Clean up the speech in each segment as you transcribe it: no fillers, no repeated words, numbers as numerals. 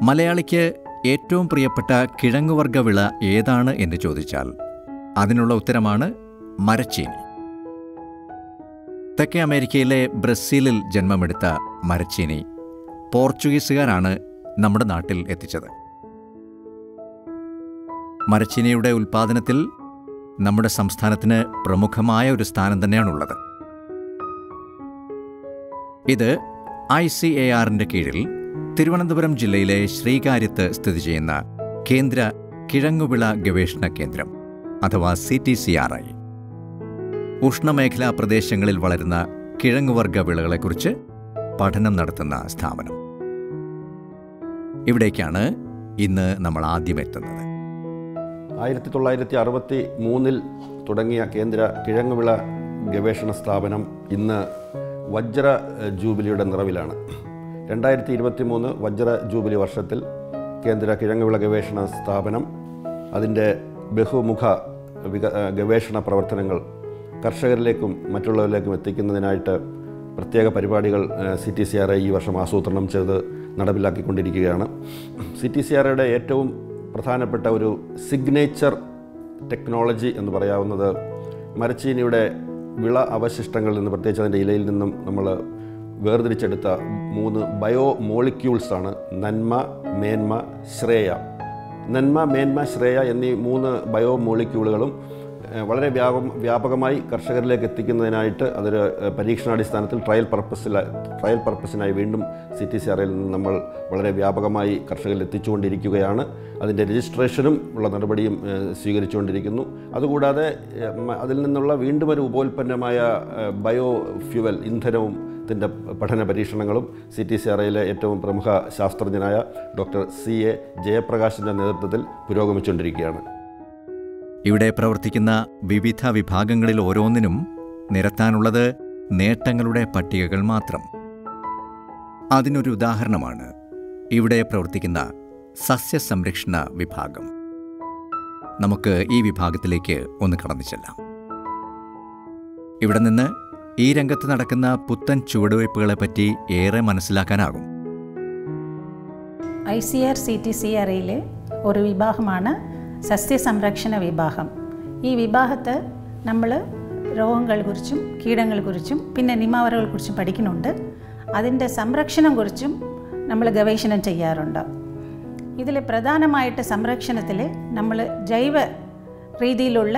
മലയാളിക്ക് ഏറ്റവും പ്രിയപ്പെട്ട കിഴങ്ങുവർഗ്ഗ വിള ഏതാണ് എന്ന് ചോദിച്ചാൽ അതിനുള്ള ഉത്തരമാണ് മരച്ചീനി. തെക്കേ അമേരിക്കയിലെ ബ്രസീലിൽ ജന്മമെടുത്ത മരച്ചീനി പോർച്ചുഗീസുകാരാണ് നമ്മുടെ നാട്ടിൽ എത്തിച്ചത്. മരച്ചീനിയുടെ ഉൽപ്പാദനത്തിൽ നമ്മുടെ സംസ്ഥാനത്തിന് പ്രമുഖമായ ഒരു സ്ഥാനം തന്നെയാണുള്ളത്. ഇത് ICARന്റെ കീഴിൽ തിരുവനന്തപുരം ജില്ലയിലെ ശ്രീകാര്യത്ത് സ്ഥിതി ചെയ്യുന്ന കേന്ദ്ര കിഴങ്ങുവിള ഗവേഷണ കേന്ദ്രം അഥവാ CTCRI. ഉഷ്ണമേഖലാ പ്രദേശങ്ങളിൽ വളരുന്ന കിഴങ്ങുവർഗ്ഗ വിളകളെക്കുറിച്ച് പഠനം നടത്തുന്ന സ്ഥാപനം. ഇവിടേക്കാണ് ഇന്ന് നമ്മൾ ആദ്യം എത്തുന്നത്. 1963 തുടങ്ങിയ കേന്ദ്ര കിഴങ്ങുവിള ഗവേഷണ സ്ഥാപനം ഇന്ന് വജ്ര ജൂബിലിയുടെ നിറവിലാണ്. 2023 വജ്ര ജൂബിലി വർഷത്തിൽ കേന്ദ്ര കിഴങ്ങുവിള ഗവേഷണ സ്ഥാപനം അതിൻ്റെ ബഹുമുഖ ഗവേഷണ പ്രവർത്തനങ്ങൾ കർഷകരിലേക്കും മറ്റുള്ളവരിലേക്കും എത്തിക്കുന്നതിനായിട്ട് പ്രത്യേക പരിപാടികൾ CTCRI ഈ വർഷം ആസൂത്രണം ചെയ്ത് നടപ്പിലാക്കിക്കൊണ്ടിരിക്കുകയാണ്. CTCRIയുടെ ഏറ്റവും പ്രധാനപ്പെട്ട ഒരു സിഗ്നേച്ചർ ടെക്നോളജി എന്ന് പറയാവുന്നത് മരച്ചീനിയുടെ വിള അവശിഷ്ടങ്ങളിൽ നിന്ന്, പ്രത്യേകിച്ച് അതിൻ്റെ ഇലയിൽ നിന്നും നമ്മൾ വേർതിരിച്ചെടുത്ത 3 ബയോ മോളിക്യൂൾസാണ് നന്മ, മേന്മ, ശ്രേയ. നന്മ, മേന്മ, ശ്രേയ എന്നീ 3 ബയോ മോളിക്യൂളുകളും വളരെ വ്യാപകമായി കർഷകരിലേക്ക് എത്തിക്കുന്നതിനായിട്ട് അതൊരു പരീക്ഷണാടിസ്ഥാനത്തിൽ ട്രയൽ പർപ്പസിനായി വീണ്ടും CTCRIയിൽ നിന്ന് നമ്മൾ വളരെ വ്യാപകമായി കർഷകരിൽ എത്തിച്ചുകൊണ്ടിരിക്കുകയാണ്. അതിൻ്റെ രജിസ്ട്രേഷനും ഉള്ള നടപടിയും സ്വീകരിച്ചുകൊണ്ടിരിക്കുന്നു. അതുകൂടാതെ അതിൽ നിന്നുള്ള വീണ്ടും ഒരു ഉപോൽപ്പന്നമായ ബയോ ഫ്യുവൽ ഇന്ധനവും ത്തിൻ്റെ പഠന പരീക്ഷണങ്ങളും CTCRIയിലെ ഏറ്റവും പ്രമുഖ ശാസ്ത്രജ്ഞനായ ഡോക്ടർ CA ജയപ്രകാശിൻ്റെ നേതൃത്വത്തിൽ പുരോഗമിച്ചുകൊണ്ടിരിക്കുകയാണ്. ഇവിടെ പ്രവർത്തിക്കുന്ന വിവിധ വിഭാഗങ്ങളിൽ ഓരോന്നിനും നിരത്താനുള്ളത് നേട്ടങ്ങളുടെ പട്ടികകൾ മാത്രം. അതിനൊരു ഉദാഹരണമാണ് ഇവിടെ പ്രവർത്തിക്കുന്ന സസ്യസംരക്ഷണ വിഭാഗം. നമുക്ക് ഈ വിഭാഗത്തിലേക്ക് ഒന്ന് കടന്നു ചെല്ലാം. ഇവിടെ നിന്ന് ഈ രംഗത്ത് നടക്കുന്ന പുത്തൻ ചുവടുവയ്പ്പുകളെപ്പറ്റി ഏറെ മനസ്സിലാക്കാനാകും. CTCRIയിലെ ഒരു വിഭാഗമാണ് സസ്യസംരക്ഷണ വിഭാഗം. ഈ വിഭാഗത്ത് നമ്മൾ രോഗങ്ങളെക്കുറിച്ചും കീടങ്ങളെക്കുറിച്ചും പിന്നെ നിമാവറകളെക്കുറിച്ചും പഠിക്കുന്നുണ്ട്. അതിൻ്റെ സംരക്ഷണം കുറിച്ചും നമ്മൾ ഗവേഷണം ചെയ്യാറുണ്ട്. ഇതിൽ പ്രധാനമായിട്ട് സംരക്ഷണത്തിൽ നമ്മൾ ജൈവ രീതിയിലുള്ള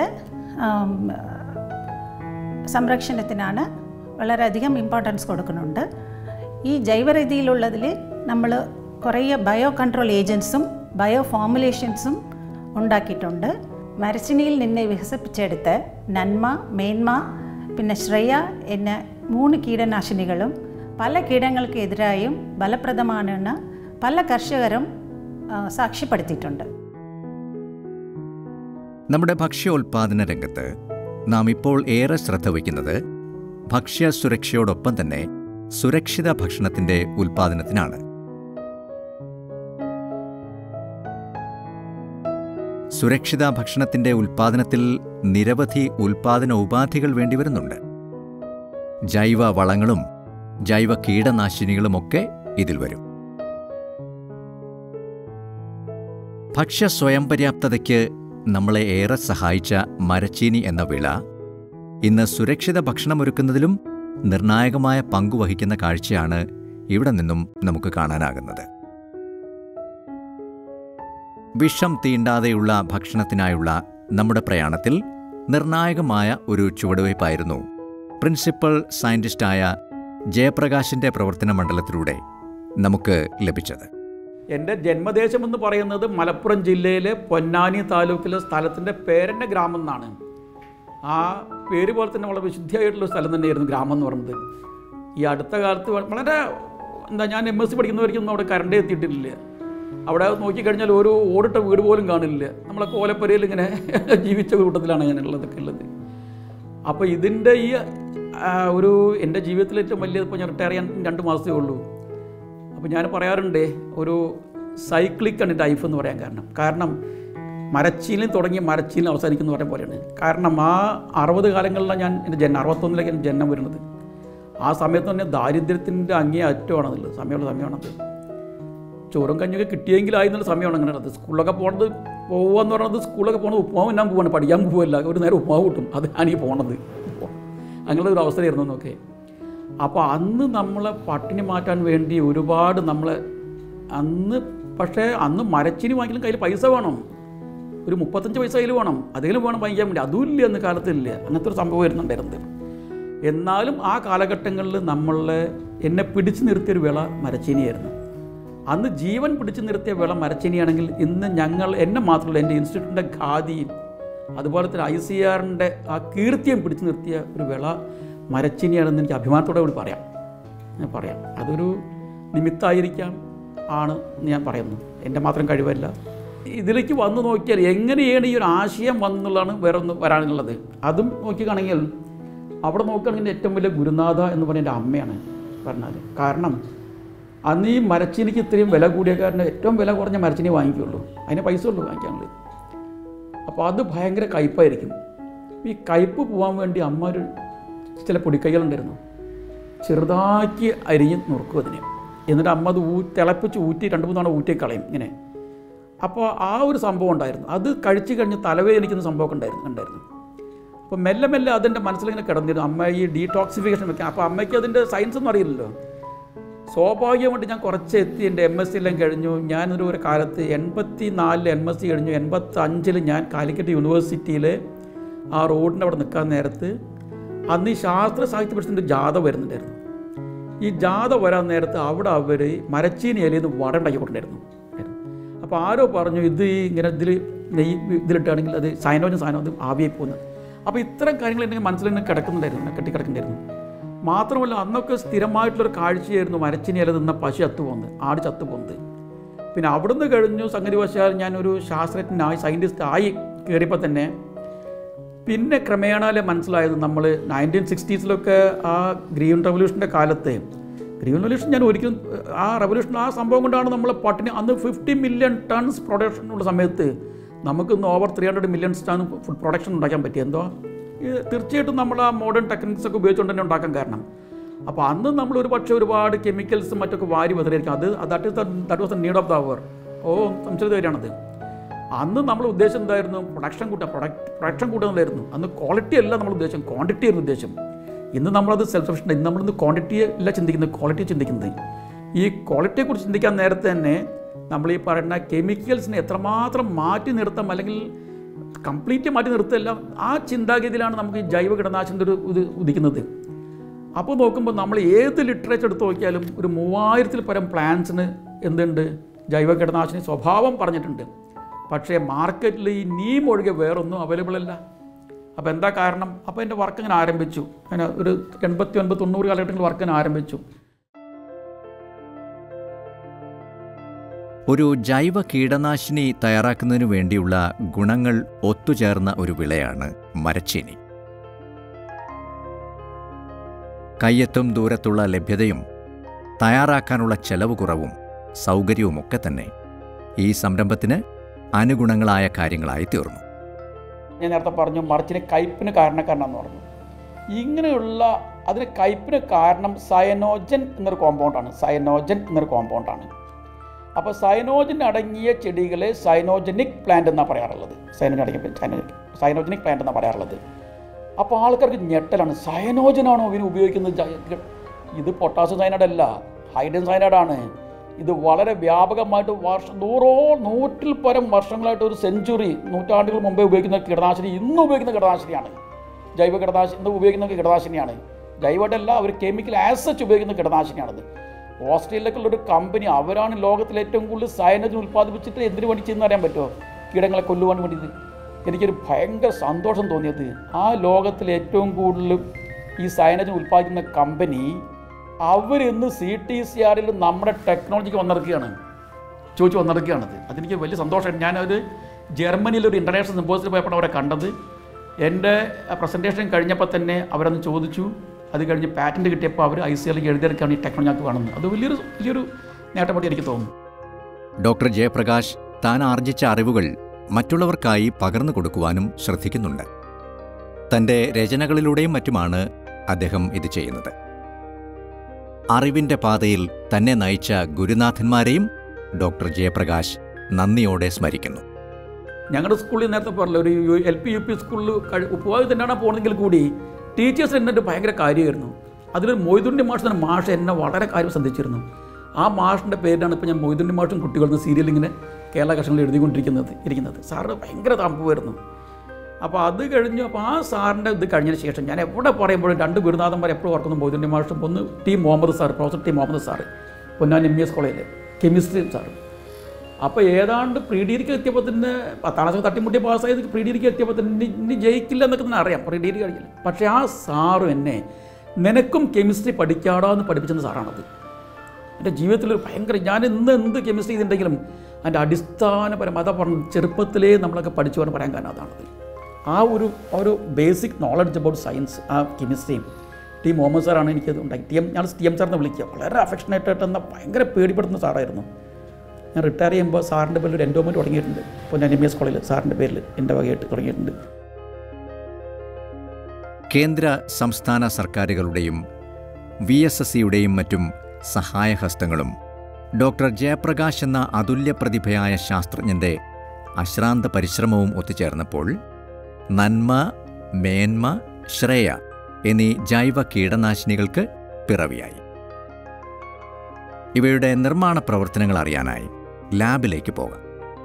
സംരക്ഷണത്തിനാണ് വളരെയധികം ഇമ്പോർട്ടൻസ് കൊടുക്കുന്നുണ്ട്. ഈ ജൈവ രീതിയിലുള്ളതിൽ നമ്മൾ കുറേ ബയോ കൺട്രോൾ ഏജൻസും ബയോ ഫോമുലേഷൻസും ഉണ്ടാക്കിയിട്ടുണ്ട്. മരച്ചീനിയിൽ നിന്ന് വികസിപ്പിച്ചെടുത്ത് നന്മ, മേന്മ, പിന്നെ ശ്രേയ എന്ന 3 കീടനാശിനികളും പല കീടങ്ങൾക്ക് എതിരായും ഫലപ്രദമാണെന്ന് പല കർഷകരും സാക്ഷ്യപ്പെടുത്തിയിട്ടുണ്ട്. നമ്മുടെ ഭക്ഷ്യോൽപാദന രംഗത്ത് നാം ഇപ്പോൾ ഏറെ ശ്രദ്ധ വയ്ക്കുന്നത് ഭക്ഷ്യസുരക്ഷയോടൊപ്പം തന്നെ സുരക്ഷിത ഭക്ഷണത്തിൻ്റെ ഉൽപാദനത്തിനാണ്. സുരക്ഷിത ഭക്ഷണത്തിൻ്റെ ഉൽപാദനത്തിൽ നിരവധി ഉൽപാദന ഉപാധികൾ വേണ്ടിവരുന്നുണ്ട്. ജൈവ വളങ്ങളും ജൈവ കീടനാശിനികളുമൊക്കെ ഇതിൽ വരും. ഭക്ഷ്യ സ്വയം പര്യാപ്തതയ്ക്ക് നമ്മളെ ഏറെ സഹായിച്ച മരച്ചീനി എന്ന വിള ഇന്ന് സുരക്ഷിത ഭക്ഷണമൊരുക്കുന്നതിലും നിർണായകമായ പങ്കുവഹിക്കുന്ന കാഴ്ചയാണ് ഇവിടെ നിന്നും നമുക്ക് കാണാനാകുന്നത്. വിഷം തീണ്ടാതെയുള്ള ഭക്ഷണത്തിനായുള്ള നമ്മുടെ പ്രയാണത്തിൽ നിർണായകമായ ഒരു ചുവടുവയ്പ്പായിരുന്നു പ്രിൻസിപ്പൽ സയൻറ്റിസ്റ്റായ ജയപ്രകാശിൻ്റെ പ്രവർത്തന മണ്ഡലത്തിലൂടെ നമുക്ക് ലഭിച്ചത്. എൻ്റെ ജന്മദേശമെന്ന് പറയുന്നത് മലപ്പുറം ജില്ലയിലെ പൊന്നാനി താലൂക്കിലെ സ്ഥലത്തിൻ്റെ പേരെൻ്റെ ഗ്രാമം എന്നാണ്. ആ പേര് പോലെ തന്നെ വളരെ വിശുദ്ധിയായിട്ടുള്ള സ്ഥലം തന്നെയായിരുന്നു ഗ്രാമം എന്ന് പറയുന്നത്. ഈ അടുത്ത കാലത്ത് വളരെ ഞാൻ MSc പഠിക്കുന്നവർക്കൊന്നും അവിടെ കറണ്ട് എത്തിയിട്ടില്ല. അവിടെ നോക്കിക്കഴിഞ്ഞാൽ ഒരു ഓടിട്ട വീട് പോലും കാണില്ല. നമ്മളൊക്കെ ഓലപ്പരയിൽ ഇങ്ങനെ ജീവിച്ച കൂട്ടത്തിലാണ് ഞാനുള്ളതൊക്കെ ഉള്ളത്. അപ്പോൾ ഇതിൻ്റെ ഈ ഒരു എൻ്റെ ജീവിതത്തിൽ ഏറ്റവും വലിയ ഇപ്പോൾ ഞാൻ റിട്ടയർ ചെയ്യാൻ 2 മാസമേ ഉള്ളൂ. അപ്പോൾ ഞാൻ പറയാറുണ്ട് ഒരു സൈക്ലിക് ആണ് ലൈഫ് എന്ന് പറയാൻ കാരണം മരച്ചീനിൽ തുടങ്ങി മരച്ചീനിൽ അവസാനിക്കുന്ന പറയുന്ന പോലെയാണ്. കാരണം ആ 60 കാലങ്ങളിലാണ് ഞാൻ എൻ്റെ 61 ജന്മം വരുന്നത്. ആ സമയത്ത് തന്നെ ദാരിദ്ര്യത്തിൻ്റെ അങ്ങേ അറ്റമാണുള്ളത് സമയമാണത്. ചോറും കഞ്ഞൊക്കെ കിട്ടിയെങ്കിലായി എന്നുള്ള സമയമാണ് അങ്ങനെ ഉള്ളത്. സ്കൂളിലൊക്കെ പോകുകയെന്ന് പറയുന്നത് സ്കൂളിലൊക്കെ പോകുന്നത് ഉപ്പുമാവ് ഞാൻ പോവാണ്, പഠിക്കാൻ പോവില്ല, ഒരു നേരം ഉപ്പുമാവ് കിട്ടും, അത് ഞാനീ പോണത്. അങ്ങനെയുള്ള ഒരു അവസ്ഥയായിരുന്നു എന്നൊക്കെ. അപ്പോൾ അന്ന് നമ്മളെ പട്ടിണി മാറ്റാൻ വേണ്ടി ഒരുപാട് പക്ഷേ അന്ന് മരച്ചീനി വാങ്ങിക്കലും കയ്യിൽ പൈസ വേണം, ഒരു 35 പൈസ കയ്യിൽ വേണം, അതിലും വേണം വാങ്ങിക്കാൻ വേണ്ടി. അതും ഇല്ല, അന്ന് കാലത്തില്ല, അങ്ങനത്തെ ഒരു സംഭവം വരുന്നുണ്ടായിരുന്നത്. എന്നാലും ആ കാലഘട്ടങ്ങളിൽ എന്നെ പിടിച്ചു നിർത്തിയൊരു വിള മരച്ചീനിയായിരുന്നു. അന്ന് ജീവൻ പിടിച്ചു നിർത്തിയ വിള മരച്ചീനിയാണെങ്കിൽ ഇന്ന് എന്നെ മാത്രമല്ല, എൻ്റെ ഇൻസ്റ്റിറ്റ്യൂട്ടിൻ്റെ ഖാദിയും അതുപോലെ തന്നെ ICRൻ്റെ ആ കീർത്തിയും പിടിച്ചു നിർത്തിയ ഒരു വിള മരച്ചീനിയാണെന്ന് എനിക്ക് അഭിമാനത്തോടെ കൂടി പറയാം. അതൊരു നിമിത്തമായിരിക്കാം ആണ് ഞാൻ പറയുന്നു, എൻ്റെ മാത്രം കഴിവല്ല. ഇതിലേക്ക് വന്നു നോക്കിയാൽ എങ്ങനെയാണ് ഈ ഒരു ആശയം വന്നുള്ളതാണ് വേറെ ഒന്ന് വരാനുള്ളത്. അതും നോക്കിയാണെങ്കിൽ അവിടെ നോക്കുകയാണെങ്കിൽ ഏറ്റവും വലിയ ഗുരുനാഥ എന്ന് പറഞ്ഞ എൻ്റെ അമ്മയാണ് പറഞ്ഞാൽ. കാരണം അന്ന് ഈ മരച്ചീനിക്ക് ഇത്രയും വില കൂടിയ കാരണം ഏറ്റവും വില കുറഞ്ഞ മരച്ചീനി വാങ്ങിക്കുള്ളൂ, അതിന് പൈസ ഉള്ളൂ വാങ്ങിക്കാനുള്ളത്. അപ്പോൾ അത് ഭയങ്കര കയ്പ്പായിരിക്കും. ഈ കയ്പ്പ് പോകാൻ വേണ്ടി അമ്മ ചില പൊടിക്കൈകളുണ്ടായിരുന്നു, ചെറുതാക്കി അരിഞ്ഞ് നുറുക്കും അതിനെ. എന്നിട്ട് അമ്മ അത് തിളപ്പിച്ച് ഊറ്റി 2-3 തവണ ഊറ്റി കളയും ഇങ്ങനെ. അപ്പോൾ ആ ഒരു സംഭവം ഉണ്ടായിരുന്നു. അത് കഴിച്ച് കഴിഞ്ഞ് തലവേദനിക്കുന്ന സംഭവമൊക്കെ ഉണ്ടായിരുന്നു. അപ്പോൾ മെല്ലെ മെല്ലെ അതിൻ്റെ മനസ്സിലിങ്ങനെ കിടന്നിരുന്നു അമ്മ ഈ ഡീടോക്സിഫിക്കേഷൻ വെക്കാൻ. അപ്പോൾ അമ്മയ്ക്ക് അതിൻ്റെ സയൻസ് ഒന്നും അറിയില്ലല്ലോ. സ്വാഭാവികമായിട്ട് ഞാൻ കുറച്ച് എത്തി, എൻ്റെ MSc എല്ലാം കഴിഞ്ഞു. ഞാനൊരു കാലത്ത് 84 MSc കഴിഞ്ഞു. 85 ഞാൻ കാലിക്കറ്റ് യൂണിവേഴ്സിറ്റിയിൽ ആ റോഡിൻ്റെ അവിടെ നിൽക്കാൻ നേരത്ത് അന്ന് ഈ ശാസ്ത്ര സാഹിത്യ പരിഷത്തിൻ്റെ ജാഥ വരുന്നുണ്ടായിരുന്നു. ഈ ജാഥ വരാൻ നേരത്ത് അവിടെ അവർ മരച്ചീനി ഇലയിൽ നിന്ന് വട ഉണ്ടാക്കി കൊണ്ടുണ്ടായിരുന്നു. അപ്പോൾ ആരോ പറഞ്ഞു ഇങ്ങനെ ഇതിലിട്ടാണെങ്കിൽ അത് സൈനോജൻ സാധനം ആവിയായി പോകുന്നത്. അപ്പോൾ ഇത്തരം കാര്യങ്ങൾ എൻ്റെ മനസ്സിലിങ്ങനെ കെട്ടിക്കിടക്കുന്നുണ്ടായിരുന്നു. മാത്രമല്ല അന്നൊക്കെ സ്ഥിരമായിട്ടുള്ളൊരു കാഴ്ചയായിരുന്നു മരച്ചീനി ഇല നിന്ന പശു ചത്തുപോകുന്നത്, ആട് ചത്തുപോകുന്നത്. പിന്നെ അവിടുന്ന് കഴിഞ്ഞു സംഗതിവശാൽ ഞാനൊരു ശാസ്ത്രജ്ഞനായി സയൻറ്റിസ്റ്റായി കയറിയപ്പോൾ തന്നെ പിന്നെ ക്രമേണ മനസ്സിലായത് നമ്മൾ 1960s ആ ഗ്രീൻ റവല്യൂഷൻ്റെ കാലത്ത്, ഗ്രീൻ റവല്യൂഷൻ ഞാൻ ഒരിക്കലും ആ റവല്യൂഷൻ ആ സംഭവം കൊണ്ടാണ് നമ്മളെ പട്ടിണി. അന്ന് 50 മില്യൺ ടൺസ് പ്രൊഡക്ഷൻ ഉള്ള സമയത്ത് നമുക്കിന്ന് over 300 million tonne food production ഉണ്ടാക്കാൻ പറ്റി. തീർച്ചയായിട്ടും നമ്മൾ ആ മോഡേൺ ടെക്നിക്സൊക്കെ ഉപയോഗിച്ചുകൊണ്ട് തന്നെ ഉണ്ടാക്കാൻ കാരണം. അപ്പോൾ അന്ന് നമ്മൾ ഒരുപാട് കെമിക്കൽസും മറ്റൊക്കെ വാരി വെതറിയിരിക്കും. That was the need of the hour. സംശയം വരികയാണത്. അന്ന് നമ്മൾ ഉദ്ദേശം എന്തായിരുന്നു? പ്രൊഡക്ഷൻ കൂട്ടുന്നതായിരുന്നു. അന്ന് ക്വാളിറ്റി അല്ല നമ്മൾ ഉദ്ദേശം, ക്വാണ്ടിറ്റി ആയിരുന്നു ഉദ്ദേശം. ഇന്ന് നമ്മളത് സെൽഫ് സഫിഷ്യൻ്റ്. ഇന്ന് നമ്മളിന്ന് ക്വാണ്ടിറ്റി അല്ല ചിന്തിക്കുന്നത്, ക്വാളിറ്റി ചിന്തിക്കുന്നത്. ഈ ക്വാളിറ്റിയെക്കുറിച്ച് ചിന്തിക്കാൻ നേരത്തെ തന്നെ നമ്മൾ ഈ പറയുന്ന കെമിക്കൽസിനെ എത്രമാത്രം മാറ്റി നിർത്താം, അല്ലെങ്കിൽ കംപ്ലീറ്റ് മാറ്റി നിർത്തല്ല, ആ ചിന്താഗതിയിലാണ് നമുക്ക് ഈ ജൈവ കീടനാശിനിൻ്റെ ഇത് ഉദിക്കുന്നത്. അപ്പോൾ നോക്കുമ്പോൾ നമ്മൾ ഏത് ലിറ്ററേച്ചർ എടുത്ത് നോക്കിയാലും ഒരു 3000-ൽ പരം പ്ലാന്റ്സിന് എന്തുണ്ട്, ജൈവ കീടനാശിനി സ്വഭാവം പറഞ്ഞിട്ടുണ്ട്. പക്ഷേ മാർക്കറ്റിൽ ഈ നീം ഒഴികെ വേറൊന്നും അവൈലബിൾ അല്ല. അപ്പോൾ എന്താ കാരണം? അപ്പോൾ എൻ്റെ വർക്ക് ഇങ്ങനെ ആരംഭിച്ചു. അങ്ങനെ ഒരു 89-90 കാലഘട്ടങ്ങളിൽ വർക്ക് ഇങ്ങനെ ആരംഭിച്ചു. ഒരു ജൈവ കീടനാശിനി തയ്യാറാക്കുന്നതിനു വേണ്ടിയുള്ള ഗുണങ്ങൾ ഒത്തുചേർന്ന ഒരു വിളയാണ് മരച്ചീനി. കയ്യെത്തും ദൂരത്തുള്ള ലഭ്യതയും തയ്യാറാക്കാനുള്ള ചെലവ് കുറവും സൗകര്യവുമൊക്കെ തന്നെ ഈ സംരംഭത്തിന് അനുഗുണങ്ങളായ കാര്യങ്ങളായി തീർന്നു. ഞാൻ നേരത്തെ പറഞ്ഞു മരച്ചീനി കയ്പ്പിന് കാരണക്കാരനാണെന്ന് പറഞ്ഞു. ഇങ്ങനെയുള്ള അതിന് കയ്പ്പിന് കാരണം സയനോജൻ എന്നൊരു കോമ്പൗണ്ടാണ്. അപ്പോൾ സയനോജൻ അടങ്ങിയ ചെടികളെ സയനോജനിക് പ്ലാന്റ് എന്നാണ് പറയാറുള്ളത്. സയനോജനിക് പ്ലാന്റ് എന്നാണ് പറയാറുള്ളത്. അപ്പോൾ ആൾക്കാർക്ക് ഞെട്ടലാണ്, സയനോജനാണോ ഇവന് ഉപയോഗിക്കുന്നത്? ഇത് പൊട്ടാസ്യം സയനൈഡ് അല്ല, ഹൈഡ്രജൻ സയനൈഡാണ്. ഇത് വളരെ വ്യാപകമായിട്ട് 100-ൽ പരം വർഷങ്ങളായിട്ട് ഒരു നൂറ്റാണ്ടുകൾ മുമ്പേ ഉപയോഗിക്കുന്ന കീടനാശിനി ഇന്ന് ഉപയോഗിക്കുന്ന കീടനാശിനിയാണ്. ജൈവ കീടനാശിനി ഇന്ന് ഉപയോഗിക്കുന്ന കീടനാശിനിയാണ്. ജൈവമായിട്ടല്ല, അവർ കെമിക്കൽ ആസച്ച് ഉപയോഗിക്കുന്ന കീടനാശിനിയാണത്. ഓസ്ട്രേലിയയിലേക്കുള്ളൊരു കമ്പനി, അവരാണ് ലോകത്തിൽ ഏറ്റവും കൂടുതൽ സയനോജൻ ഉൽപ്പാദിപ്പിച്ചിട്ട് എന്തിനു വേണ്ടി ചെയ്യുന്ന അറിയാൻ പറ്റുമോ? കീടങ്ങളെ കൊല്ലുവാൻ വേണ്ടിയിട്ട്. എനിക്കൊരു ഭയങ്കര സന്തോഷം തോന്നിയത്, ആ ലോകത്തിൽ ഏറ്റവും കൂടുതൽ ഈ സയനോജൻ ഉൽപ്പാദിക്കുന്ന കമ്പനി അവരിന്ന് CTCRൽ നമ്മുടെ ടെക്നോളജിക്ക് വന്നിറക്കുകയാണത്. അതെനിക്ക് വലിയ സന്തോഷമായിട്ട്. ഞാനൊരു ജർമ്മനിയിലൊരു ഇൻ്റർനാഷണൽ സിമ്പോസിൽ പോയപ്പോൾ അവരെ കണ്ടത്. എൻ്റെ പ്രസൻറ്റേഷൻ കഴിഞ്ഞപ്പോൾ തന്നെ അവരൊന്ന് ചോദിച്ചു. അത് കഴിഞ്ഞ് പാറ്റൻറ്റ് കിട്ടിയപ്പോൾ അവർ ICRലേക്ക് എഴുതിയെടുക്കുകയാണ് ഈ ടെക്നോളജി ഞങ്ങൾക്ക് കാണുന്നത്. അത് വലിയൊരു നേട്ടമായിട്ട് എനിക്ക് തോന്നുന്നു. ഡോക്ടർ ജയപ്രകാശ് താൻ ആർജിച്ച അറിവുകൾ മറ്റുള്ളവർക്കായി പകർന്നു കൊടുക്കുവാനും ശ്രദ്ധിക്കുന്നുണ്ട്. തൻ്റെ രചനകളിലൂടെയും മറ്റുമാണ് അദ്ദേഹം ഇത് ചെയ്യുന്നത്. അറിവിൻ്റെ പാതയിൽ തന്നെ നയിച്ച ഗുരുനാഥന്മാരെയും ഡോക്ടർ ജയപ്രകാശ് നന്ദിയോടെ സ്മരിക്കുന്നു. ഞങ്ങളുടെ സ്കൂളിൽ നേരത്തെ പറഞ്ഞില്ല, ഒരു LP UP സ്കൂളിൽ ഉപ്പുവായി തന്നെയാണ് പോകുന്നതെങ്കിൽ കൂടി ടീച്ചേഴ്സ് എന്നിട്ട് ഭയങ്കര കാര്യമായിരുന്നു. അതിലൊരു മൊയ്തുണ്ണി മാഷ് എന്നെ വളരെ കാര്യം ശ്രദ്ധിച്ചിരുന്നു. ആ മാഷിൻ്റെ പേരിലാണ് ഇപ്പോൾ ഞാൻ മൊയ്തുണ്ണി മാഷും കുട്ടികളും സീരിയൽ ഇങ്ങനെ കേരള കർഷകങ്ങളിൽ എഴുതിക്കൊണ്ടിരിക്കുന്നത്. സാറ് ഭയങ്കര തമ്പുമായിരുന്നു. അപ്പോൾ അത് കഴിഞ്ഞു. അപ്പോൾ ആ സാറിൻ്റെ ഇത് കഴിഞ്ഞതിന് ശേഷം ഞാൻ എവിടെ പറയുമ്പോഴും 2 ഗുരുനാഥന്മാർ എപ്പോഴും ഓർക്കുന്നു. മൊയ്തുണ്ണി മാഷും, ഒന്ന് Muhammad sir, professor Muhammad sir, Ponnani MES കോളേജിലെ കെമിസ്ട്രി സാറ്. അപ്പോൾ ഏതാണ്ട് പ്രീ ഡിഗ്രിക്ക് എത്തിയപ്പോൾ തന്നെ 10ാം ക്ലാസ് തട്ടിമുട്ടി പാസ്സായത് പ്രീ ഡിഗ്രിക്ക് എത്തിയപ്പോൾ തന്നെ ഇനി ജയിക്കില്ല എന്നൊക്കെ തന്നെ അറിയാം, പ്രീ ഡിഗ്രി കഴിക്കില്ല. പക്ഷേ ആ സാറും എന്നെ നിനക്കും കെമിസ്ട്രി പഠിക്കാടാന്ന് പഠിപ്പിച്ചെന്ന സാറാണത്. എൻ്റെ ജീവിതത്തിലൊരു ഭയങ്കര, ഞാൻ ഇന്ന് എന്ത് കെമിസ്ട്രി ചെയ്തിട്ടുണ്ടെങ്കിലും അതിൻ്റെ അടിസ്ഥാനപരം അതാ പറഞ്ഞു, ചെറുപ്പത്തിലേ നമ്മളൊക്കെ പഠിച്ചു എന്ന് പറയാൻ കാരണം അതാണത്. ആ ഒരു ബേസിക് നോളജ് അബൌട്ട് സയൻസ്, ആ കെമിസ്ട്രിയും മുഹമ്മദ് സാറാണ് എനിക്കത് ഉണ്ടാക്കി. ഞാൻ TM സാറിനെ വിളിക്കുക, വളരെ അഫെക്ഷനേറ്റഡ് എന്ന ഭയങ്കര പേടിപ്പെടുന്ന സാറായിരുന്നു. ഞാൻ റിട്ടയർ ചെയ്യുമ്പോൾ സാറിൻ്റെ പേരിൽ ഒരു എൻഡോമെൻറ്റ് തുടങ്ങിയിട്ടുണ്ട്. ഇപ്പോൾ ഞാൻ MES കോളേജിൽ സാറിൻ്റെ പേരിൽ എൻ്റെ വകയായിട്ട് തുടങ്ങിയിട്ടുണ്ട്. കേന്ദ്ര സംസ്ഥാന സർക്കാരുകളുടെയും VSSCയുടെയും മറ്റും സഹായഹസ്തങ്ങളും ഡോക്ടർ ജയപ്രകാശ് എന്ന അതുല്യ പ്രതിഭയായ ശാസ്ത്രജ്ഞൻ്റെ അശ്രാന്ത പരിശ്രമവും ഒത്തുചേർന്നപ്പോൾ നന്മ, മേന്മ, ശ്രേയ എന്നീ ജൈവ കീടനാശിനികൾക്ക് പിറവിയായി. ഇവയുടെ നിർമ്മാണ പ്രവർത്തനങ്ങൾ അറിയാനായി ലാബിലേക്ക് പോകാം.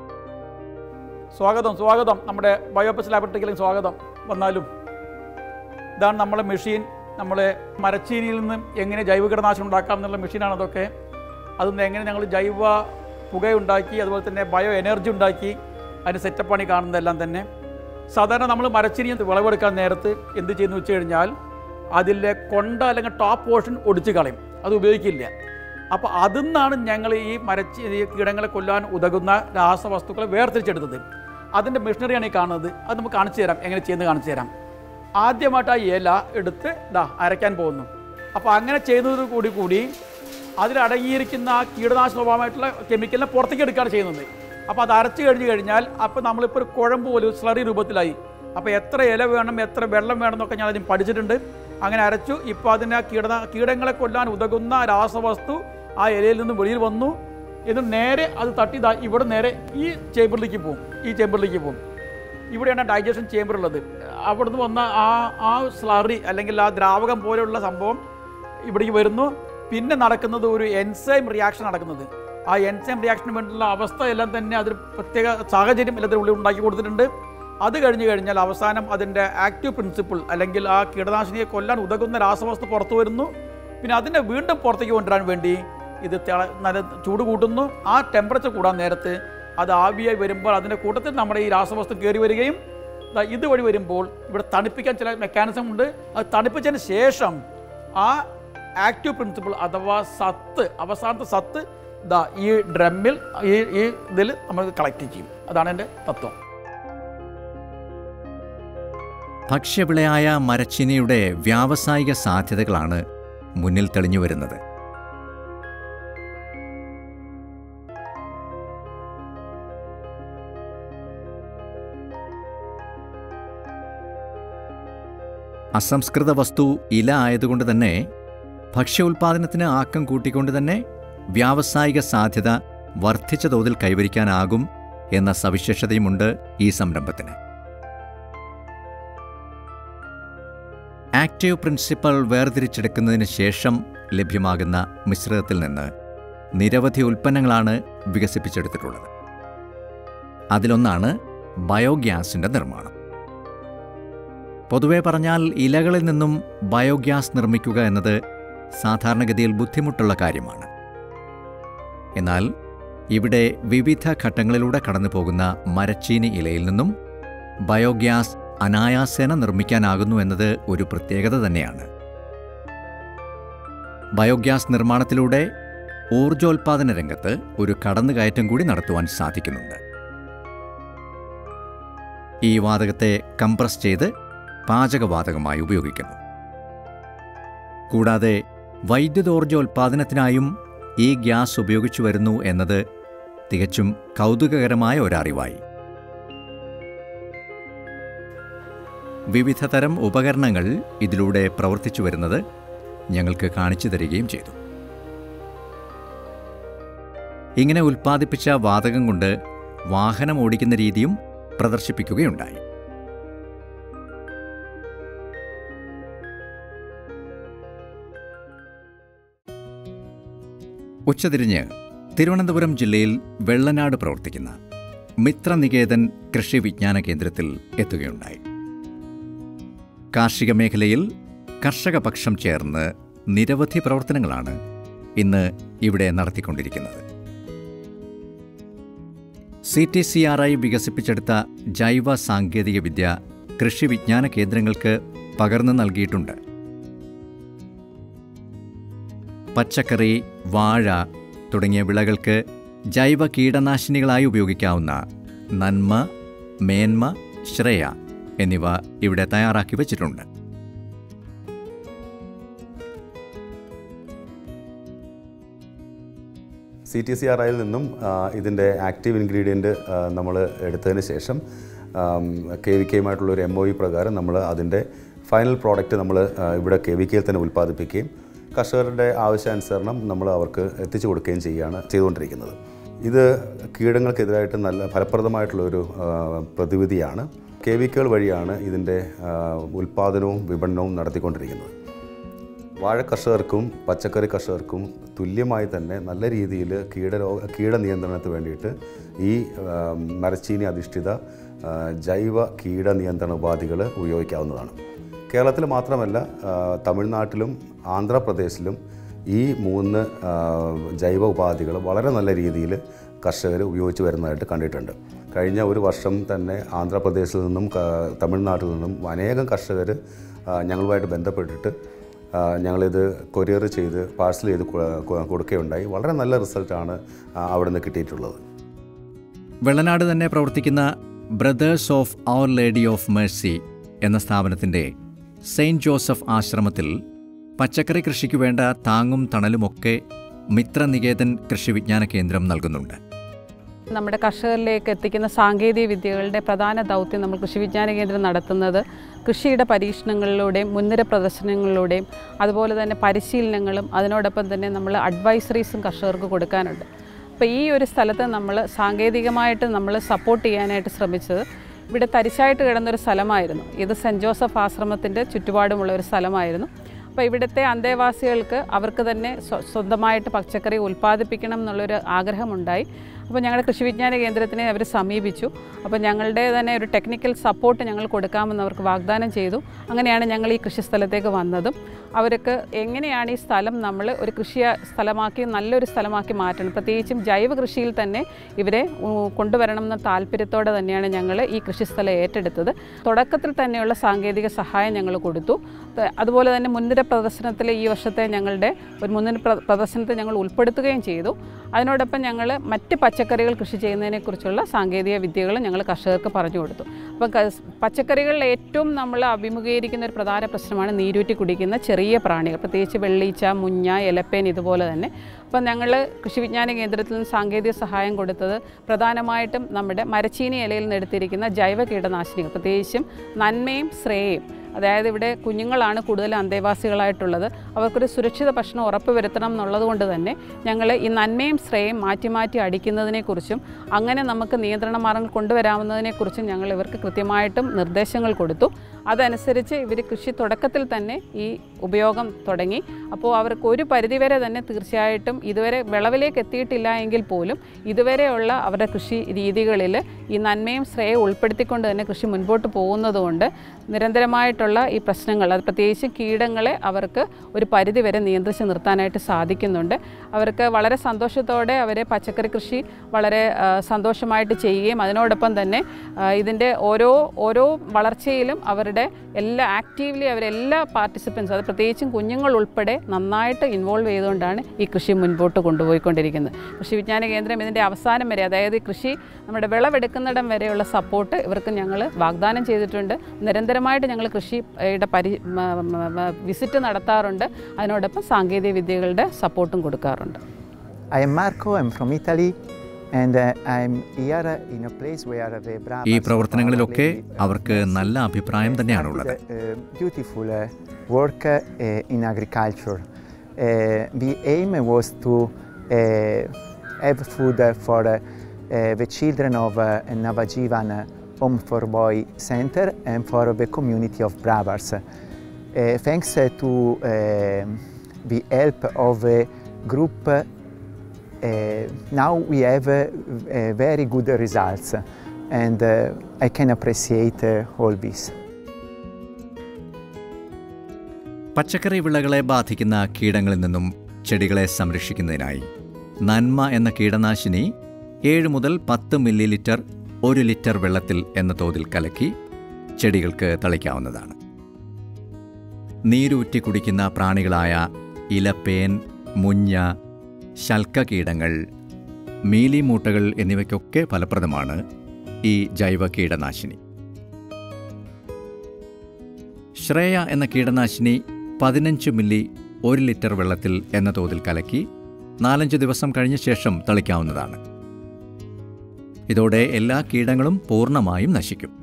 സ്വാഗതം. നമ്മുടെ ബയോപെസ്റ്റ് ലാബറട്ടറിയിലേക്ക് സ്വാഗതം. വന്നാലും ഇതാണ് നമ്മളെ മെഷീൻ. നമ്മളെ മരച്ചീനിയിൽ നിന്ന് എങ്ങനെ ജൈവ കീടനാശിനി ഉണ്ടാക്കാം എന്നുള്ള മെഷീനാണ് അതൊക്കെ. അതിൽ എങ്ങനെ ഞങ്ങൾ ജൈവ പുകയുണ്ടാക്കി, അതുപോലെ തന്നെ ബയോ എനർജി ഉണ്ടാക്കി, അതിൻ്റെ സെറ്റപ്പാണ് ഈ കാണുന്നതെല്ലാം തന്നെ. സാധാരണ നമ്മൾ മരച്ചീനി വിളവെടുക്കാൻ നേരത്ത് എന്ത് ചെയ്യുന്നു വെച്ച് കഴിഞ്ഞാൽ അതിലെ കൊണ്ട അല്ലെങ്കിൽ ടോപ്പ് പോർഷൻ ഒടിച്ച് കളയും, അത് ഉപയോഗിക്കില്ല. അപ്പോൾ അതിൽ നിന്നാണ് ഞങ്ങൾ ഈ കീടങ്ങളെ കൊല്ലാൻ ഉതകുന്ന രാസവസ്തുക്കളെ വേർതിരിച്ചെടുത്തത്. അതിൻ്റെ മെഷീനറിയാണ് ഈ കാണുന്നത്. അത് നമുക്ക് കാണിച്ചു തരാം, എങ്ങനെ ചെയ്യുന്നത് കാണിച്ചു തരാം. ആദ്യമായിട്ട് ആ ഇല എടുത്ത് അരയ്ക്കാൻ പോകുന്നു. അപ്പോൾ അങ്ങനെ ചെയ്യുന്നത് കൂടി അതിലടങ്ങിയിരിക്കുന്ന ആ കീടനാശിനി സ്വഭാവമായിട്ടുള്ള കെമിക്കലിനെ പുറത്തേക്ക് എടുക്കുകയാണ് ചെയ്യുന്നത്. അപ്പോൾ അത് അരച്ച് കഴിഞ്ഞാൽ അപ്പോൾ നമ്മളിപ്പോൾ ഒരു കുഴമ്പ് പോലെ സ്ലറി രൂപത്തിലായി. അപ്പോൾ എത്ര ഇല വേണം, എത്ര വെള്ളം വേണം എന്നൊക്കെ ഞാൻ അതിന് പഠിച്ചിട്ടുണ്ട്. അങ്ങനെ അരച്ചു. ഇപ്പോൾ അതിന് കീടങ്ങളെ കൊല്ലാൻ ഉതകുന്ന രാസവസ്തു ആ ഇലയിൽ നിന്ന് വെളിയിൽ വന്നു. എന്നിട്ട് നേരെ അത് തട്ടി ഇവിടെ നേരെ ഈ ചേമ്പറിലേക്ക് പോകും. ഇവിടെയാണ് ഡൈജഷൻ ചേമ്പർ ഉള്ളത്. അവിടുന്ന് വന്ന ആ സ്ലറി അല്ലെങ്കിൽ ആ ദ്രാവകം പോലെയുള്ള സംഭവം ഇവിടേക്ക് വരുന്നു. പിന്നെ നടക്കുന്നത് ഒരു എൻസൈം റിയാക്ഷൻ നടക്കുന്നത്. ആ എൻസൈം റിയാക്ഷന് വേണ്ടിയുള്ള അവസ്ഥ എല്ലാം തന്നെ അതിൽ പ്രത്യേക സാഹചര്യം എല്ലാത്തിനും ഉള്ളിൽ ഉണ്ടാക്കി കൊടുത്തിട്ടുണ്ട്. അത് കഴിഞ്ഞാൽ അവസാനം അതിൻ്റെ ആക്റ്റീവ് പ്രിൻസിപ്പിൾ അല്ലെങ്കിൽ ആ കീടനാശിനിയെ കൊല്ലാൻ ഉതകുന്ന രാസവസ്തു പുറത്തു വരുന്നു. പിന്നെ അതിനെ വീണ്ടും പുറത്തേക്ക് കൊണ്ടുവരാൻ വേണ്ടി ഇത് നല്ല ചൂട് കൂട്ടുന്നു. ആ ടെമ്പറേച്ചർ കൂടാൻ നേരത്ത് അത് ആവിയായി വരുമ്പോൾ അതിൻ്റെ കൂട്ടത്തിൽ നമ്മുടെ ഈ രാസവസ്തു കയറി വരികയും ഇതുവഴി വരുമ്പോൾ ഇവിടെ തണുപ്പിക്കാൻ ചില മെക്കാനിസം ഉണ്ട്. അത് തണുപ്പിച്ചതിന് ശേഷം ആ ആക്റ്റീവ് പ്രിൻസിപ്പിൾ അഥവാ അവസാനത്തെ സത്ത് ഈ ഡ്രമ്മിൽ ഈ ഇതിൽ നമ്മൾ കളക്ട് ചെയ്യും. അതാണ് എൻ്റെ തത്വം. ഭക്ഷ്യവിളയായ മരച്ചീനിയുടെ വ്യാവസായിക സാധ്യതകളാണ് മുന്നിൽ തെളിഞ്ഞു വരുന്നത്. അസംസ്കൃത വസ്തു ഇല ആയതുകൊണ്ട് തന്നെ ഭക്ഷ്യോൽപാദനത്തിന് ആക്കം കൂട്ടിക്കൊണ്ട് തന്നെ വ്യാവസായിക സാധ്യത വർദ്ധിച്ച തോതിൽ കൈവരിക്കാനാകും എന്ന സവിശേഷതയുമുണ്ട് ഈ സംരംഭത്തിന്. ആക്റ്റീവ് പ്രിൻസിപ്പൽ വേർതിരിച്ചെടുക്കുന്നതിന് ശേഷം ലഭ്യമാകുന്ന മിശ്രിതത്തിൽ നിന്ന് നിരവധി ഉൽപ്പന്നങ്ങളാണ് വികസിപ്പിച്ചെടുത്തിട്ടുള്ളത്. അതിലൊന്നാണ് ബയോഗ്യാസിൻ്റെ നിർമ്മാണം. പൊതുവെ പറഞ്ഞാൽ ഇലകളിൽ നിന്നും ബയോഗ്യാസ് നിർമ്മിക്കുക എന്നത് സാധാരണഗതിയിൽ ബുദ്ധിമുട്ടുള്ള കാര്യമാണ്. എന്നാൽ ഇവിടെ വിവിധ ഘട്ടങ്ങളിലൂടെ കടന്നു പോകുന്ന മരച്ചീനി ഇലയിൽ നിന്നും ബയോഗ്യാസ് അനായാസേന നിർമ്മിക്കാനാകുന്നു എന്നത് ഒരു പ്രത്യേകത തന്നെയാണ്. ബയോഗ്യാസ് നിർമ്മാണത്തിലൂടെ ഊർജോൽപാദന രംഗത്ത് ഒരു കടന്നുകയറ്റം കൂടി നടത്തുവാൻ സാധിക്കുന്നുണ്ട്. ഈ വാതകത്തെ കംപ്രസ് ചെയ്ത് പാചകവാതകമായി ഉപയോഗിക്കുന്നു. കൂടാതെ വൈദ്യുതോർജോൽപാദനത്തിനായും ഈ ഗ്യാസ് ഉപയോഗിച്ചു വരുന്നു എന്നത് തികച്ചും കൗതുകകരമായ ഒരറിവായി. വിവിധ തരം ഉപകരണങ്ങൾ ഇതിലൂടെ പ്രവർത്തിച്ചു വരുന്നത് ഞങ്ങൾക്ക് കാണിച്ചു തരികയും ചെയ്തു. ഇങ്ങനെ ഉൽപ്പാദിപ്പിച്ച വാതകം കൊണ്ട് വാഹനം ഓടിക്കുന്ന രീതിയും പ്രദർശിപ്പിക്കുകയുണ്ടായി. ഉച്ചതിരിഞ്ഞ് തിരുവനന്തപുരം ജില്ലയിൽ വെള്ളനാട് പ്രവർത്തിക്കുന്ന മിത്രനികേതൻ കൃഷി വിജ്ഞാന കേന്ദ്രത്തിൽ എത്തുകയുണ്ടായി. കാർഷിക മേഖലയിൽ കർഷകപക്ഷം ചേർന്ന് നിരവധി പ്രവർത്തനങ്ങളാണ് ഇന്ന് ഇവിടെ നടത്തിക്കൊണ്ടിരിക്കുന്നത്. CTCRI വികസിപ്പിച്ചെടുത്ത ജൈവ സാങ്കേതികവിദ്യ കൃഷി വിജ്ഞാന കേന്ദ്രങ്ങൾക്ക് പകർന്നു നൽകിയിട്ടുണ്ട്. പച്ചക്കറി, വാഴ തുടങ്ങിയ വിളകൾക്ക് ജൈവ കീടനാശിനികളായി ഉപയോഗിക്കാവുന്ന നന്മ, മേന്മ, ശ്രേയ എന്നിവ ഇവിടെ തയ്യാറാക്കി വച്ചിട്ടുണ്ട്. CTCRIയിൽ നിന്നും ഇതിൻ്റെ ആക്റ്റീവ് ഇൻഗ്രീഡിയൻറ്റ് നമ്മൾ എടുത്തതിന് ശേഷം KVKയുമായിട്ടുള്ളൊരു MOU പ്രകാരം നമ്മൾ അതിൻ്റെ ഫൈനൽ പ്രോഡക്റ്റ് നമ്മൾ ഇവിടെ KVKയിൽ തന്നെ ഉൽപ്പാദിപ്പിക്കുകയും കർഷകരുടെ ആവശ്യാനുസരണം നമ്മൾ അവർക്ക് എത്തിച്ചു കൊടുക്കുകയും ചെയ്തുകൊണ്ടിരിക്കുന്നത്. ഇത് കീടങ്ങൾക്കെതിരായിട്ട് നല്ല ഫലപ്രദമായിട്ടുള്ളൊരു പ്രതിവിധിയാണ്. KVKകൾ വഴിയാണ് ഇതിൻ്റെ ഉൽപ്പാദനവും വിപണനവും നടത്തിക്കൊണ്ടിരിക്കുന്നത്. വാഴ കർഷകർക്കും പച്ചക്കറി കർഷകർക്കും തുല്യമായി തന്നെ നല്ല രീതിയിൽ കീടനിയന്ത്രണത്തിന് വേണ്ടിയിട്ട് ഈ മരച്ചീനി അധിഷ്ഠിത ജൈവ കീടനിയന്ത്രണ ഉപാധികൾ ഉപയോഗിക്കാവുന്നതാണ്. കേരളത്തിൽ മാത്രമല്ല, തമിഴ്നാട്ടിലും ആന്ധ്രാപ്രദേശിലും ഈ 3 ജൈവ ഉപാധികൾ വളരെ നല്ല രീതിയിൽ കർഷകർ ഉപയോഗിച്ച് വരുന്നതായിട്ട് കണ്ടിട്ടുണ്ട്. കഴിഞ്ഞ ഒരു വർഷം തന്നെ ആന്ധ്രാപ്രദേശിൽ നിന്നും തമിഴ്നാട്ടിൽ നിന്നും അനേകം കർഷകർ ഞങ്ങളുമായിട്ട് ബന്ധപ്പെട്ടിട്ട് ഞങ്ങളിത് കൊറിയർ ചെയ്ത് പാഴ്സൽ ചെയ്ത് കൊടുക്കുകയുണ്ടായി. വളരെ നല്ല റിസൾട്ടാണ് അവിടെ നിന്ന് കിട്ടിയിട്ടുള്ളത്. വെള്ളനാട് തന്നെ പ്രവർത്തിക്കുന്ന brothers of our lady of mercy എന്ന സ്ഥാപനത്തിൻ്റെ സെയിൻറ്റ് ജോസഫ് ആശ്രമത്തിൽ പച്ചക്കറി കൃഷിക്ക് വേണ്ട താങ്ങും തണലുമൊക്കെ മിത്രനികേതൻ കൃഷി വിജ്ഞാന കേന്ദ്രം നൽകുന്നുണ്ട്. നമ്മുടെ കർഷകരിലേക്ക് എത്തിക്കുന്ന സാങ്കേതിക വിദ്യകളുടെ പ്രധാന ദൗത്യം നമ്മൾ കൃഷി വിജ്ഞാന കേന്ദ്രം നടത്തുന്നത് കൃഷിയുടെ പരീക്ഷണങ്ങളിലൂടെയും മുൻനിര പ്രദർശനങ്ങളിലൂടെയും അതുപോലെ തന്നെ പരിശീലനങ്ങളും അതിനോടൊപ്പം തന്നെ നമ്മൾ അഡ്വൈസറീസും കർഷകർക്ക് കൊടുക്കാനുണ്ട്. അപ്പോൾ ഈ ഒരു സ്ഥലത്ത് നമ്മൾ സാങ്കേതികമായിട്ട് നമ്മൾ സപ്പോർട്ട് ചെയ്യാനായിട്ട് ശ്രമിച്ചത് ഇവിടെ തരിശായിട്ട് കിടന്നൊരു സ്ഥലമായിരുന്നു. ഇത് സെൻറ്റ് ജോസഫ് ആശ്രമത്തിൻ്റെ ചുറ്റുപാടുമുള്ള ഒരു സ്ഥലമായിരുന്നു. അപ്പോൾ ഇവിടുത്തെ അന്തേവാസികൾക്ക് അവർക്ക് തന്നെ സ്വന്തമായിട്ട് പച്ചക്കറി ഉൽപ്പാദിപ്പിക്കണം എന്നുള്ളൊരു ആഗ്രഹമുണ്ടായി. അപ്പോൾ ഞങ്ങളുടെ കൃഷി വിജ്ഞാന കേന്ദ്രത്തിനെ അവർ സമീപിച്ചു. അപ്പോൾ ഞങ്ങളുടെ തന്നെ ഒരു ടെക്നിക്കൽ സപ്പോർട്ട് ഞങ്ങൾ കൊടുക്കാമെന്ന് അവർക്ക് വാഗ്ദാനം ചെയ്തു. അങ്ങനെയാണ് ഞങ്ങൾ ഈ കൃഷിസ്ഥലത്തേക്ക് വന്നതും. അവർക്ക് എങ്ങനെയാണ് ഈ സ്ഥലം നമ്മൾ ഒരു കൃഷി സ്ഥലമാക്കി നല്ലൊരു സ്ഥലമാക്കി മാറ്റണം, പ്രത്യേകിച്ചും ജൈവ കൃഷിയിൽ തന്നെ ഇവരെ കൊണ്ടുവരണം എന്ന താല്പര്യത്തോടെ തന്നെയാണ് ഞങ്ങൾ ഈ കൃഷിസ്ഥലം ഏറ്റെടുത്തത്. തുടക്കത്തിൽ തന്നെയുള്ള സാങ്കേതിക സഹായം ഞങ്ങൾ കൊടുത്തു. അതുപോലെ തന്നെ മുൻനിര പ്രദർശനത്തിൽ ഈ വർഷത്തെ ഞങ്ങളുടെ ഒരു മുൻനിര പ്രദർശനത്തെ ഞങ്ങൾ ഉൾപ്പെടുത്തുകയും ചെയ്തു. അതിനോടൊപ്പം ഞങ്ങൾ മറ്റ് പച്ചക്കറികൾ കൃഷി ചെയ്യുന്നതിനെക്കുറിച്ചുള്ള സാങ്കേതിക വിദ്യകൾ ഞങ്ങൾ കർഷകർക്ക് പറഞ്ഞു കൊടുത്തു. അപ്പം പച്ചക്കറികളിൽ ഏറ്റവും നമ്മൾ അഭിമുഖീകരിക്കുന്ന ഒരു പ്രധാന പ്രശ്നമാണ് നീരൂറ്റി കുടിക്കുന്ന ചെറിയ പ്രാണികൾ, പ്രത്യേകിച്ച് വെള്ളീച്ച, മുഞ്ഞ, എലപ്പേൻ ഇതുപോലെ തന്നെ. അപ്പം ഞങ്ങൾ കൃഷി വിജ്ഞാന കേന്ദ്രത്തിൽ നിന്ന് സാങ്കേതിക സഹായം കൊടുത്തത് പ്രധാനമായിട്ടും നമ്മുടെ മരച്ചീനി ഇലയിൽ നിന്ന് എടുത്തിരിക്കുന്ന ജൈവ കീടനാശിനികൾ, പ്രത്യേകിച്ചും നന്മയും ശ്രേയയും. അതായത് ഇവിടെ കുഞ്ഞുങ്ങളാണ് കൂടുതൽ അന്തേവാസികളായിട്ടുള്ളത്. അവർക്കൊരു സുരക്ഷിത ഭക്ഷണം ഉറപ്പുവരുത്തണം എന്നുള്ളത് കൊണ്ട് തന്നെ ഞങ്ങൾ ഈ നന്മയും ശ്രേയയും മാറ്റി മാറ്റി അടിക്കുന്നതിനെക്കുറിച്ചും അങ്ങനെ നമുക്ക് നിയന്ത്രണ മാർഗ്ഗങ്ങൾ കൊണ്ടുവരാവുന്നതിനെക്കുറിച്ചും ഞങ്ങൾ ഇവർക്ക് കൃത്യമായിട്ടും നിർദ്ദേശങ്ങൾ കൊടുത്തു. അതനുസരിച്ച് ഇവർ കൃഷി തുടക്കത്തിൽ തന്നെ ഈ ഉപയോഗം തുടങ്ങി. അപ്പോൾ അവർക്ക് ഒരു പരിധിവരെ തന്നെ തീർച്ചയായിട്ടും ഇതുവരെ വിളവിലേക്ക് എത്തിയിട്ടില്ല എങ്കിൽ പോലും ഇതുവരെയുള്ള അവരുടെ കൃഷി രീതികളിൽ ഈ നന്മയും ശ്രേയയും ഉൾപ്പെടുത്തിക്കൊണ്ട് തന്നെ കൃഷി മുൻപോട്ട് പോകുന്നതുകൊണ്ട് നിരന്തരമായിട്ടുള്ള ഈ പ്രശ്നങ്ങൾ, അത് പ്രത്യേകിച്ച് കീടങ്ങളെ അവർക്ക് ഒരു പരിധിവരെ നിയന്ത്രിച്ച് നിർത്താനായിട്ട് സാധിക്കുന്നുണ്ട്. അവർക്ക് വളരെ സന്തോഷത്തോടെ അവരെ പച്ചക്കറി കൃഷി വളരെ സന്തോഷമായിട്ട് ചെയ്യുകയും അതിനോടൊപ്പം തന്നെ ഇതിൻ്റെ ഓരോ വളർച്ചയിലും അവരുടെ അവരെല്ലാ പാർട്ടിസിപ്പൻസും, അത് പ്രത്യേകിച്ചും കുഞ്ഞുങ്ങൾ ഉൾപ്പെടെ നന്നായിട്ട് ഇൻവോൾവ് ചെയ്തുകൊണ്ടാണ് ഈ കൃഷി മുൻപോട്ട് കൊണ്ടുപോയിക്കൊണ്ടിരിക്കുന്നത്. കൃഷി വിജ്ഞാന കേന്ദ്രം ഇതിൻ്റെ അവസാനം വരെ, അതായത് കൃഷി നമ്മുടെ വിളവെടുക്കുന്നിടം വരെയുള്ള സപ്പോർട്ട് ഇവർക്ക് ഞങ്ങൾ വാഗ്ദാനം ചെയ്തിട്ടുണ്ട്. നിരന്തരമായിട്ട് ഞങ്ങൾ കൃഷിയുടെ വിസിറ്റ് നടത്താറുണ്ട്. അതിനോടൊപ്പം സാങ്കേതിക വിദ്യകളുടെ സപ്പോർട്ടും കൊടുക്കാറുണ്ട്. I am Marco, I'm from Italy. ഈ പ്രവർത്തനങ്ങളിലൊക്കെ അവർക്ക് നല്ല അഭിപ്രായം തന്നെയാണുള്ളത്. Beautiful work in agriculture. The aim was to have food for the children of Navajivan Home for Boy Center and for the community of Bravars. Thanks to the help of a group, now we have very good results, and I can appreciate all this. പച്ചക്കറി വിളകളെ ബാധിക്കുന്ന കീടങ്ങളിൽ നിന്നും ചെടികളെ സംരക്ഷിക്കുന്നതിനായി നന്മ എന്ന കീടനാശിനി 7 മുതൽ 10 മില്ലി ലിറ്റർ 1 ലിറ്റർ വെള്ളത്തിൽ എന്ന തോതിൽ കലക്കി ചെടികൾക്ക് തളിക്കാവുന്നതാണ്. നീരൂറ്റി കുടിക്കുന്ന പ്രാണികളായ ഇലപ്പേൻ, മുഞ്ഞ, ശൽക്ക കീടങ്ങൾ, മീലിമൂട്ടകൾ എന്നിവയ്ക്കൊക്കെ ഫലപ്രദമാണ് ഈ ജൈവ കീടനാശിനി. ശ്രേയ എന്ന കീടനാശിനി 15 മില്ലി 1 ലിറ്റർ വെള്ളത്തിൽ എന്ന തോതിൽ കലക്കി 4-5 ദിവസം കഴിഞ്ഞ ശേഷം തളിക്കാവുന്നതാണ്. ഇതോടെ എല്ലാ കീടങ്ങളും പൂർണ്ണമായും നശിക്കും.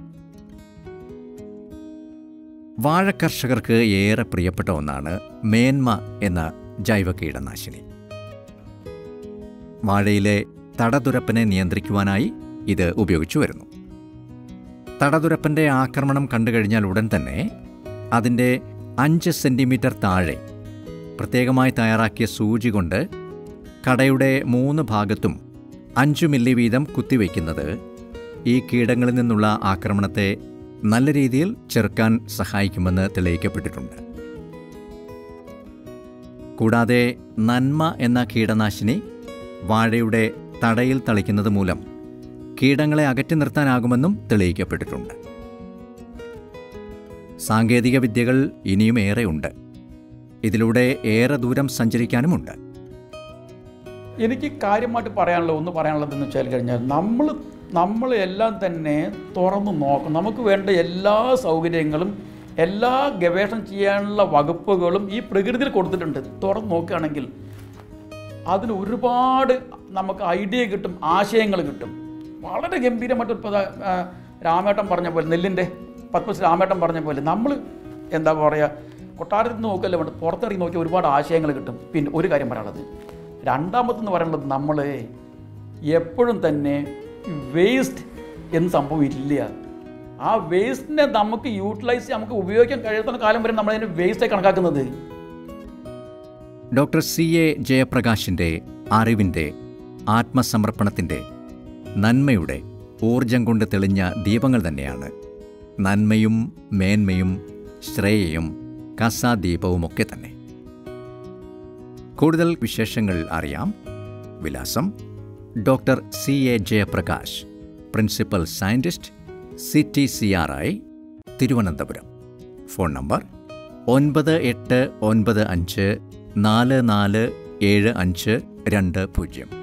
വാഴക്കർഷകർക്ക് ഏറെ പ്രിയപ്പെട്ട ഒന്നാണ് മേന്മ എന്ന ജൈവ കീടനാശിനി. വാഴയിലെ തടതുരപ്പനെ നിയന്ത്രിക്കുവാനായി ഇത് ഉപയോഗിച്ചു വരുന്നു. തടതുരപ്പൻ്റെ ആക്രമണം കണ്ടുകഴിഞ്ഞാൽ ഉടൻ തന്നെ അതിൻ്റെ 5 സെൻറ്റിമീറ്റർ താഴെ പ്രത്യേകമായി തയ്യാറാക്കിയ സൂചി കൊണ്ട് കടയുടെ 3 ഭാഗത്തും 5 മില്ലി വീതം കുത്തിവയ്ക്കുന്നത് ഈ കീടങ്ങളിൽ നിന്നുള്ള ആക്രമണത്തെ നല്ല രീതിയിൽ ചെറുക്കാൻ സഹായിക്കുമെന്ന് തെളിയിക്കപ്പെട്ടിട്ടുണ്ട്. കൂടാതെ നന്മ എന്ന കീടനാശിനി വാഴയുടെ തടയിൽ തളിക്കുന്നത് മൂലം കീടങ്ങളെ അകറ്റി നിർത്താനാകുമെന്നും തെളിയിക്കപ്പെട്ടിട്ടുണ്ട്. സാങ്കേതിക വിദ്യകൾ ഇനിയും ഏറെയുണ്ട്. ഇതിലൂടെ ഏറെ ദൂരം സഞ്ചരിക്കാനുമുണ്ട്. എനിക്ക് കാര്യമായിട്ട് പറയാനുള്ളതെന്ന് വെച്ചാൽ കഴിഞ്ഞാൽ നമ്മൾ എല്ലാം തന്നെ തുറന്നു നോക്കണം. നമുക്ക് വേണ്ട എല്ലാ സൗകര്യങ്ങളും എല്ലാ ഗവേഷണം ചെയ്യാനുള്ള വകുപ്പുകളും ഈ പ്രകൃതിയിൽ കൊടുത്തിട്ടുണ്ട്. തുറന്നു നോക്കുകയാണെങ്കിൽ അതിന് ഒരുപാട് നമുക്ക് ഐഡിയ കിട്ടും, ആശയങ്ങൾ കിട്ടും. വളരെ ഗംഭീരമായിട്ട് രാമേട്ടൻ പറഞ്ഞ പോലെ, നെല്ലിൻ്റെ പത്മശ്രീ രാമേട്ടൻ പറഞ്ഞ പോലെ നമ്മൾ എന്താ പറയുക, കൊട്ടാരത്തിൽ നിന്ന് നോക്കല്ലേ വേണ്ട, പുറത്തിറങ്ങി നോക്കിയാൽ ഒരുപാട് ആശയങ്ങൾ കിട്ടും. പിന്നെ ഒരു കാര്യം പറയാനുള്ളത്, രണ്ടാമത്തെന്ന് പറയുന്നത് നമ്മൾ എപ്പോഴും തന്നെ വേസ്റ്റ് എന്ന് സംഭവം ഇല്ല. ആ വേസ്റ്റിനെ നമുക്ക് യൂട്ടിലൈസ് നമുക്ക് ഉപയോഗിക്കാൻ കഴിയാത്ത കാലം വരെ നമ്മളതിനെ വേസ്റ്റായി കണക്കാക്കുന്നത്. ഡോക്ടർ CA ജയപ്രകാശിൻ്റെ അറിവിൻ്റെ, ആത്മസമർപ്പണത്തിൻ്റെ, നന്മയുടെ ഊർജം കൊണ്ട് തെളിഞ്ഞ ദീപങ്ങൾ തന്നെയാണ് നന്മയും മേന്മയും ശ്രേയയും കസാദീപവുമൊക്കെ തന്നെ. കൂടുതൽ വിശേഷങ്ങൾ അറിയാം. വിലാസം: doctor CA Jayaprakash, principal scientist, CTCRI, Thiruvananthapuram. Phone number 9895447520.